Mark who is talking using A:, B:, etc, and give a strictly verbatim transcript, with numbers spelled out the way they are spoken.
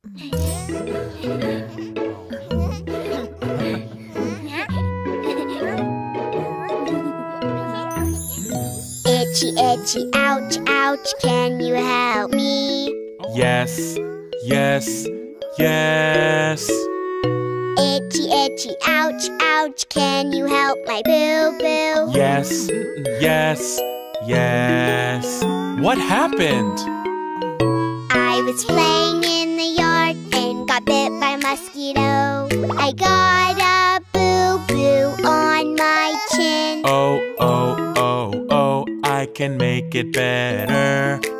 A: Itchy, itchy, ouch, ouch, can you help me?
B: Yes, yes, yes.
A: Itchy, itchy, ouch, ouch, can you help my boo-boo?
B: Yes, yes, yes. What happened?
A: I was playing in the yard and got bit by a mosquito. I got a boo-boo on my chin.
B: Oh, oh, oh, oh, I can make it better.